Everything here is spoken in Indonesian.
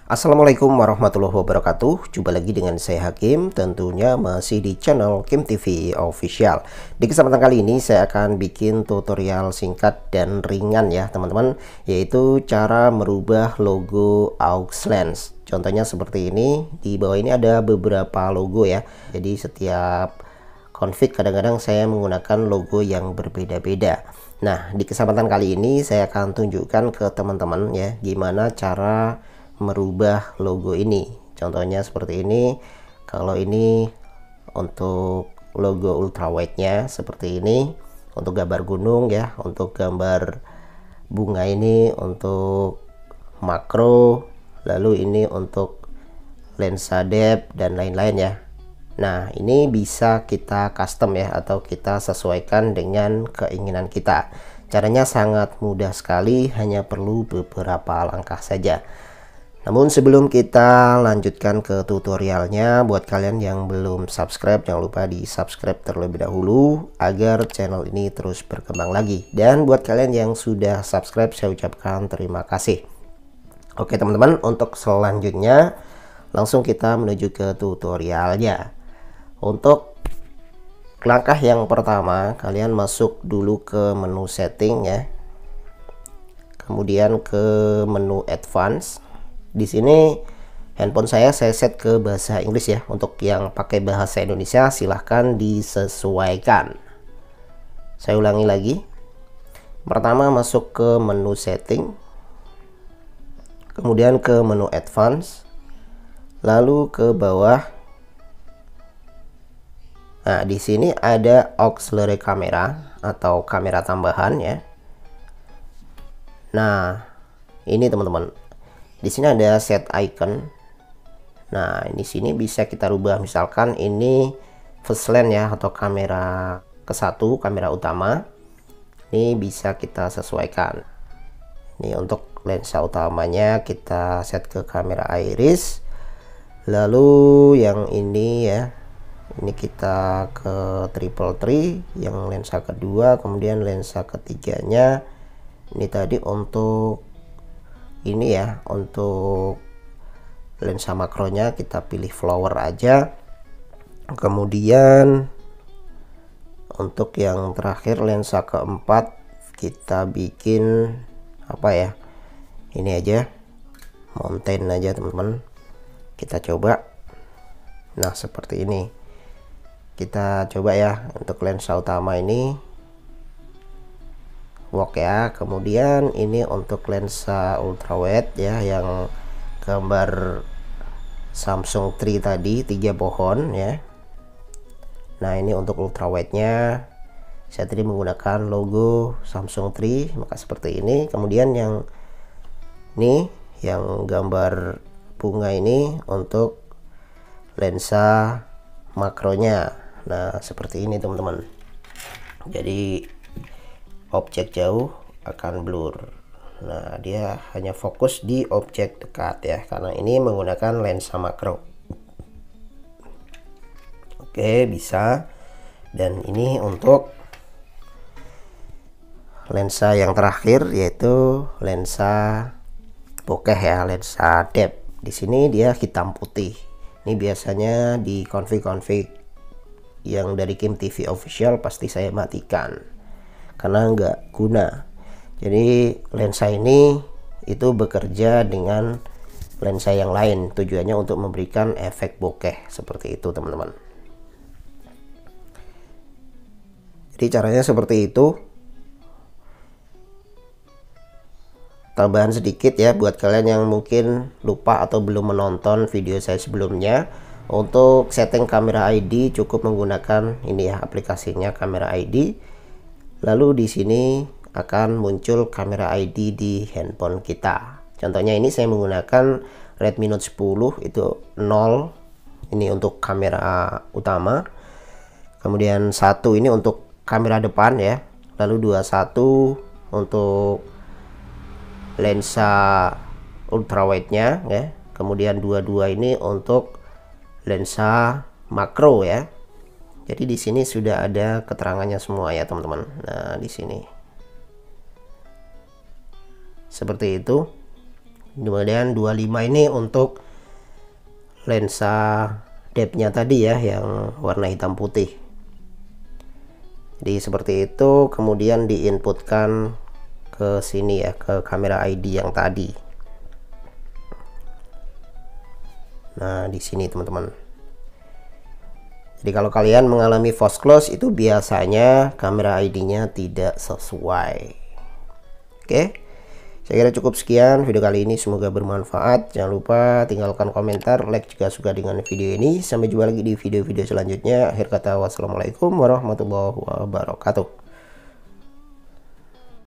Assalamualaikum warahmatullahi wabarakatuh. Jumpa lagi dengan saya Hakim, tentunya masih di channel Kim TV Official. Di kesempatan kali ini saya akan bikin tutorial singkat dan ringan ya teman-teman, yaitu cara merubah logo aux lens. Contohnya seperti ini. Di bawah ini ada beberapa logo ya. Jadi setiap config kadang-kadang saya menggunakan logo yang berbeda-beda. Nah, di kesempatan kali ini saya akan tunjukkan ke teman-teman ya gimana cara merubah logo ini. Contohnya seperti ini. Kalau ini untuk logo ultrawide nya seperti ini, untuk gambar gunung ya, untuk gambar bunga ini untuk makro, lalu ini untuk lensa depth dan lain-lain ya. Nah, ini bisa kita custom ya, atau kita sesuaikan dengan keinginan kita. Caranya sangat mudah sekali, hanya perlu beberapa langkah saja. Namun sebelum kita lanjutkan ke tutorialnya, buat kalian yang belum subscribe, jangan lupa di subscribe terlebih dahulu agar channel ini terus berkembang lagi. Dan buat kalian yang sudah subscribe, saya ucapkan terima kasih. Oke teman-teman, untuk selanjutnya langsung kita menuju ke tutorialnya. Untuk langkah yang pertama, kalian masuk dulu ke menu setting ya, kemudian ke menu advance. Di sini handphone saya set ke bahasa Inggris ya. Untuk yang pakai bahasa Indonesia silahkan disesuaikan. Saya ulangi lagi. Pertama masuk ke menu setting, kemudian ke menu advance, lalu ke bawah. Nah, di sini ada auxiliary camera atau kamera tambahan ya. Nah, ini teman-teman. Di sini ada set icon. Nah, di sini bisa kita rubah, misalkan ini first lens ya, atau kamera ke-1, kamera utama. Ini bisa kita sesuaikan. Ini untuk lensa utamanya kita set ke kamera iris. Lalu yang ini ya, ini kita ke triple three, yang lensa kedua, kemudian lensa ketiganya. Ini tadi untuk ini ya, untuk lensa makronya kita pilih flower aja. Kemudian untuk yang terakhir lensa keempat kita bikin apa ya, ini aja, mountain aja teman-teman. Kita coba. Nah, seperti ini kita coba ya. Untuk lensa utama ini work ya. Kemudian ini untuk lensa ultrawide ya, yang gambar Samsung Tree tadi, 3 pohon ya. Nah, ini untuk ultrawide nya saya tadi menggunakan logo Samsung Tree, maka seperti ini. Kemudian yang ini yang gambar bunga ini untuk lensa makronya. Nah, seperti ini teman-teman. Jadi objek jauh akan blur. Nah, dia hanya fokus di objek dekat ya, karena ini menggunakan lensa makro. Oke, bisa. Dan ini untuk lensa yang terakhir, yaitu lensa bokeh ya, lensa depth. Di sini dia hitam putih. Ini biasanya di config yang dari Kim TV Official pasti saya matikan karena nggak guna. Jadi lensa ini itu bekerja dengan lensa yang lain, tujuannya untuk memberikan efek bokeh seperti itu teman-teman. Jadi caranya seperti itu. Tambahan sedikit ya buat kalian yang mungkin lupa atau belum menonton video saya sebelumnya. Untuk setting kamera ID cukup menggunakan ini ya, aplikasinya kamera ID. Lalu di sini akan muncul kamera ID di handphone kita. Contohnya ini saya menggunakan Redmi Note 10, itu 0. Ini untuk kamera utama. Kemudian 1 ini untuk kamera depan ya. Lalu 21 untuk lensa ultrawide-nya ya. Kemudian 22 ini untuk lensa makro ya. Jadi di sini sudah ada keterangannya semua ya teman-teman. Nah, di sini seperti itu. Kemudian 25 ini untuk lensa depth-nya tadi ya, yang warna hitam putih. Jadi seperti itu, kemudian diinputkan ke sini ya, ke kamera ID yang tadi. Nah, di sini teman-teman. Jadi kalau kalian mengalami false close itu biasanya kamera ID-nya tidak sesuai. Oke. Saya kira cukup sekian video kali ini, semoga bermanfaat. Jangan lupa tinggalkan komentar, like jika suka dengan video ini. Sampai jumpa lagi di video-video selanjutnya. Akhir kata, wassalamualaikum warahmatullahi wabarakatuh.